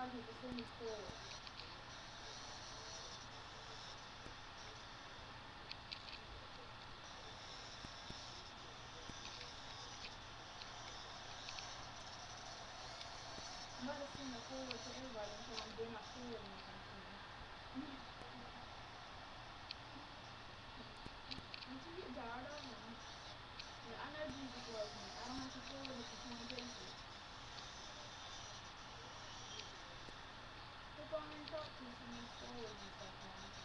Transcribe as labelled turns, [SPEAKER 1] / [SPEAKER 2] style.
[SPEAKER 1] target to send me forward. I'm about to send it forward to everybody until I'm done not forwarding something. Until you get tired of them. Yeah, I know Jesus loves me. I don't have to forward it to 20 people. People I'm in talk to send me forwards and stuff now.